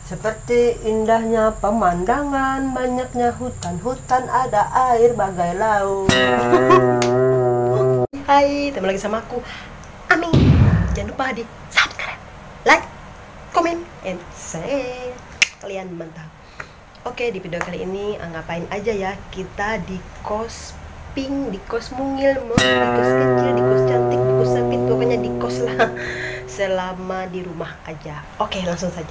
Seperti indahnya pemandangan, banyaknya hutan-hutan, ada air bagai laut. Hai, ketemu lagi sama aku, Ami. Jangan lupa di subscribe, like, comment, and share. Kalian mantap. Oke, di video kali ini ngapain aja ya? Kita di kos pink, di kos mungil, di kos kecil, di kos cantik, di kos sempit, pokoknya di kos lah. Selama di rumah aja. Oke, langsung saja.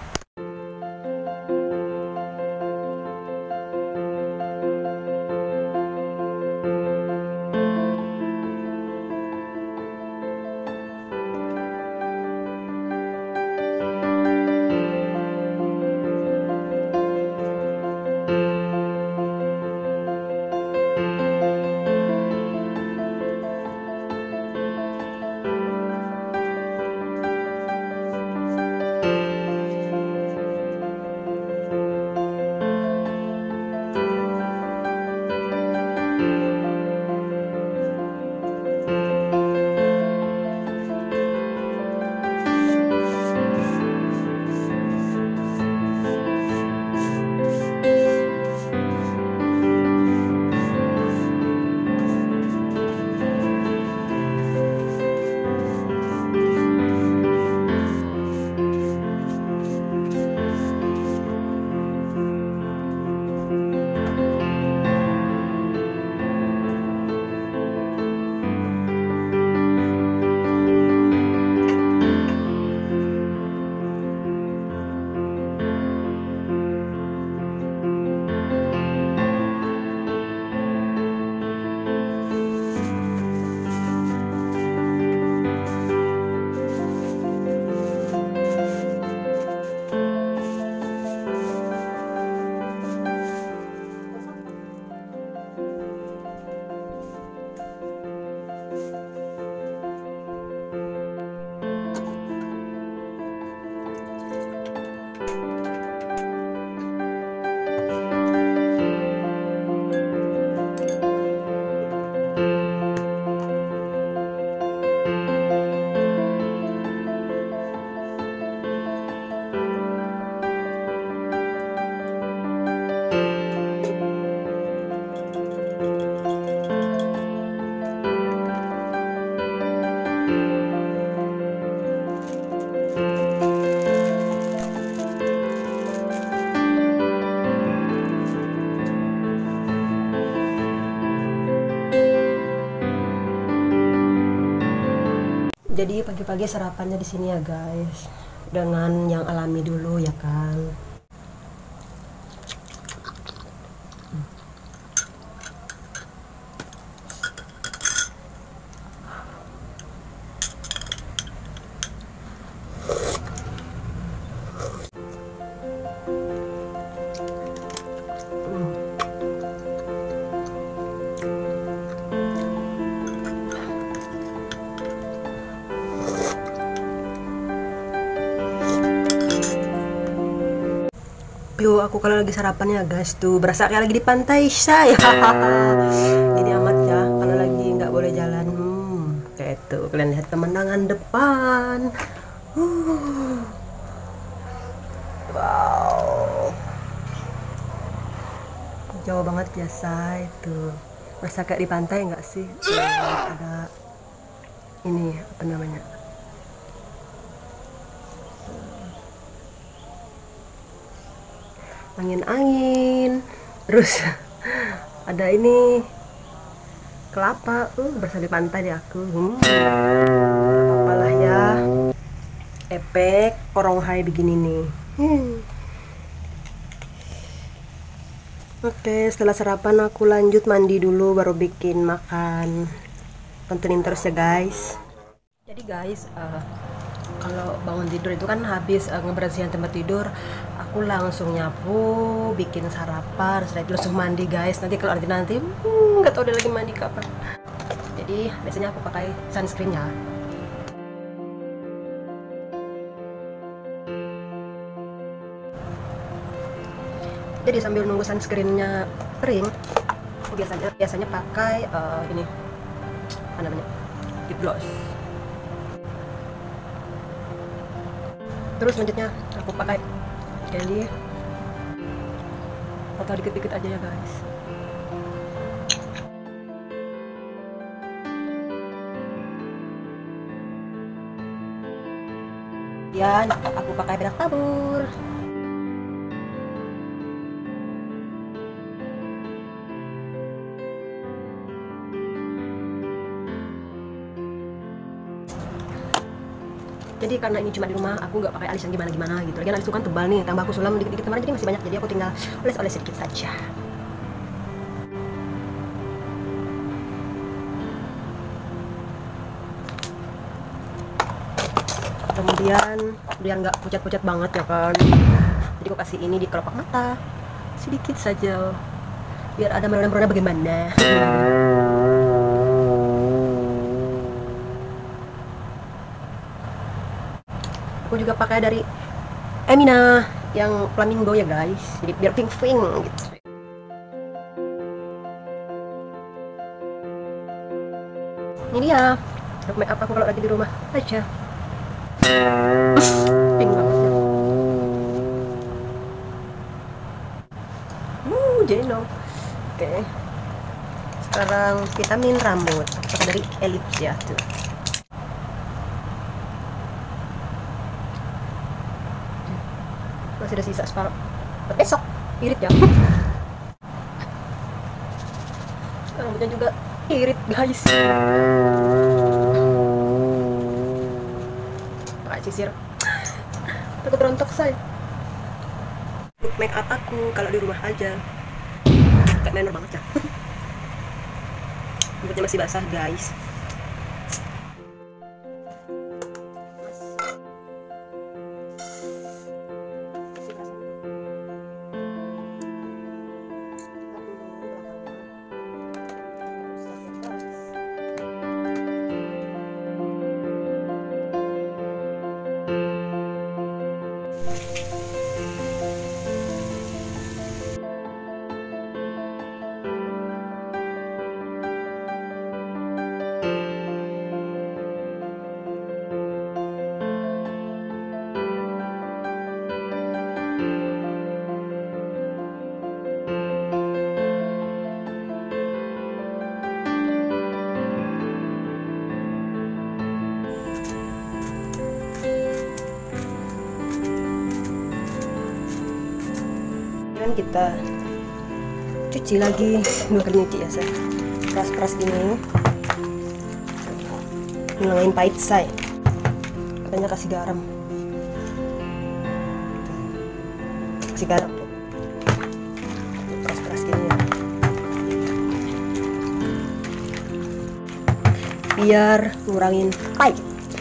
Jadi pagi-pagi sarapannya di sini ya guys, dengan yang alami dulu ya kan. Yo, aku kalau lagi sarapan ya guys tuh berasa kayak lagi di pantai saya. Ini amat ya kalau lagi nggak boleh jalan. Kayak itu kalian lihat pemandangan depan. Wow, jauh banget biasa itu. Berasa kayak di pantai nggak sih? Ada ini apa namanya? Angin-angin, terus ada ini kelapa, berasa di pantai di aku. Apalah ya, efek koronghai begini nih. Oke, setelah sarapan aku lanjut mandi dulu baru bikin makan. Tontonin terus ya guys. Jadi guys, kalau bangun tidur itu kan habis ngebersihin tempat tidur, aku langsung nyapu, bikin sarapan, setelah itu langsung mandi guys. Nanti kalau nanti nggak tahu udah lagi mandi kapan. Jadi biasanya aku pakai sunscreen ya. Jadi sambil nunggu sunscreennya kering, aku biasanya pakai ini apa namanya, lip gloss. Terus selanjutnya aku pakai Jadi potong dikit-dikit aja ya guys. Ya, aku pakai bedak tabur. Jadi karena ini cuma di rumah, aku nggak pakai alis yang gimana-gimana gitu. Lagian alis itu kan tebal nih, tambah aku sulam dikit-dikit kemarin jadi masih banyak. Jadi aku tinggal oles-oles sedikit saja. Kemudian biar nggak pucat-pucat banget ya kan. Jadi aku kasih ini di kelopak mata sedikit saja, biar ada merona-merona bagaimana. Aku juga pakai dari Emina yang flamingo ya guys, jadi biar pink-pink gitu. Ini dia look make up aku kalau lagi di rumah aja. Pink banget ya. Jeno. Oke. Sekarang vitamin rambut pakai dari Ellipse ya tuh. Masih ada sisa separuh buat besok irit ya. Rambutnya juga irit guys. Pakai sisir takut rontok say. Look make up aku kalau di rumah aja kayak menor banget ya. Rambutnya masih basah guys. Kita cuci lagi 2 kali nyuci ya saya. Peras-peras gini ngilangin pahit say. Katanya kasih garam, kasih garam tuh. Peras-peras gini ya, biar ngurangin pahit.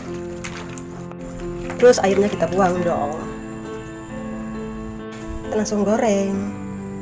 Terus airnya kita buang dong. Kita langsung goreng.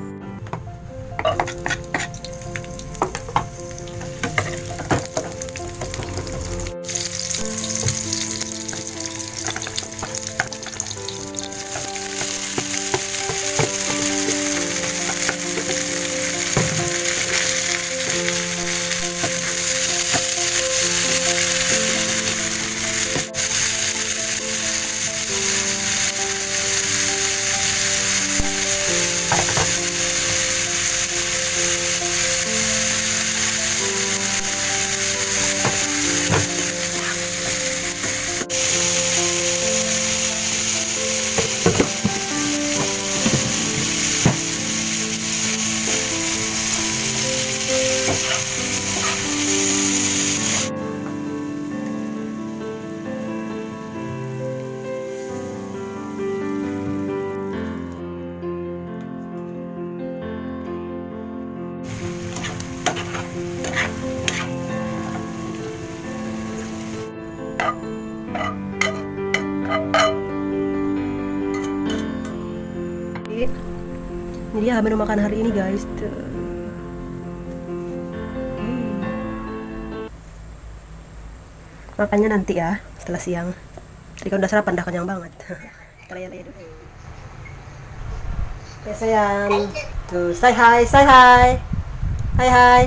Ini dia menu makan hari ini guys. Makannya nanti ya setelah siang. Tadi kan udah sarapan, dah kenyang banget. Kita lihat dulu. Ya sayang, tuh say hi, say hi, hi hi,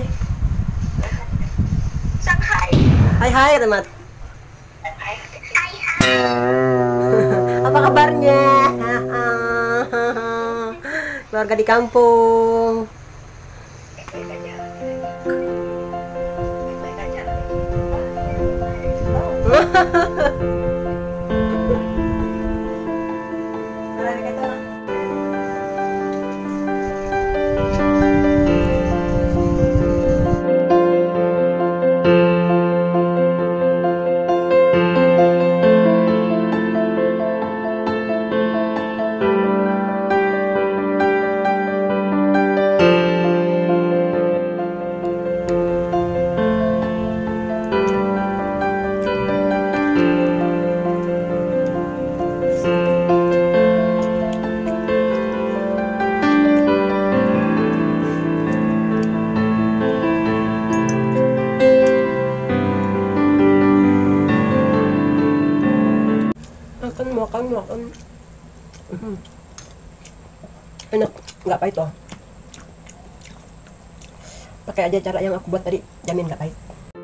hi hi teman. Apa kabarnya? keluarga di kampung. Makan. Enak, nggak pahit loh. Pakai aja cara yang aku buat tadi, jamin nggak pahit.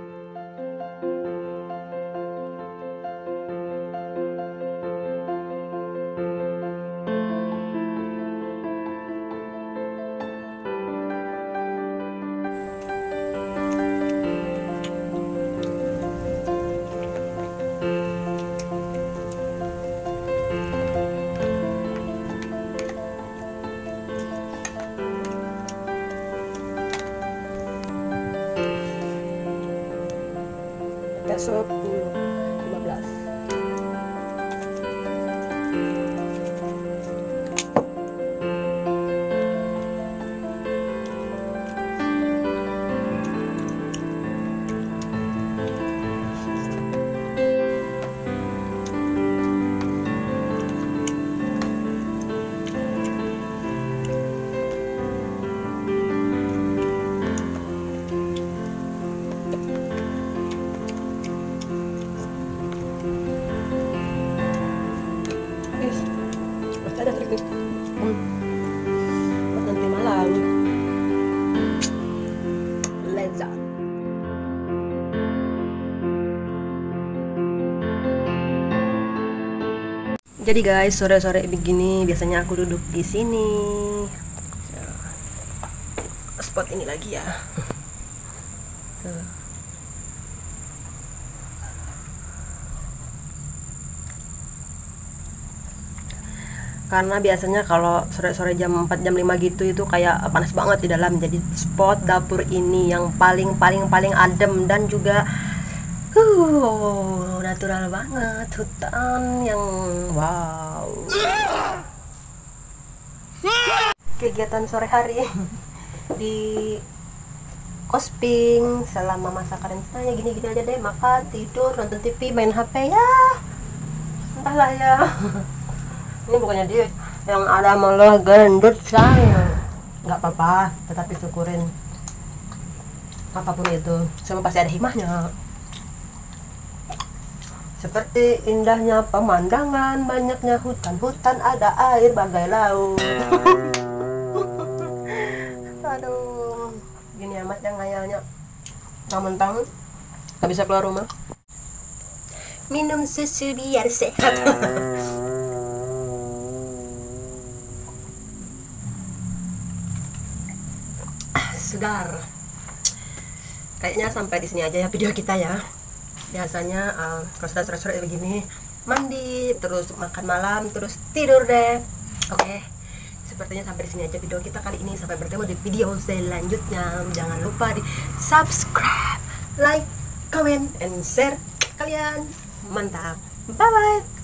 Besok 15. Ada trik buat nanti malam. Lezat. Jadi guys, sore-sore begini biasanya aku duduk di sini. Spot ini lagi ya. Tuh. Karena biasanya kalau sore-sore jam 4 jam 5 gitu itu kayak panas banget di dalam. Jadi spot dapur ini yang paling adem dan juga natural banget, hutan yang wow. Kegiatan sore hari di Kosping selama masa karantina ya gini-gini aja deh, makan, tidur, nonton TV, main HP ya. Entahlah ya. Ini bukannya dia yang ada malah gendut saya. Nggak apa-apa, tetapi syukurin apapun itu, semua pasti ada hikmahnya. Seperti indahnya pemandangan, banyaknya hutan-hutan, ada air bagai laut. Aduh, gini amat yang ngayalnya. Mentang-mentang nggak bisa keluar rumah. Minum susu biar sehat. Segar. Kayaknya sampai di sini aja ya video kita ya. Biasanya kalau sudah sore-sore begini mandi, terus makan malam, terus tidur deh. Oke. Sepertinya sampai di sini aja video kita kali ini. Sampai bertemu di video selanjutnya. Jangan lupa di subscribe, like, comment, and share. Kalian mantap. Bye bye.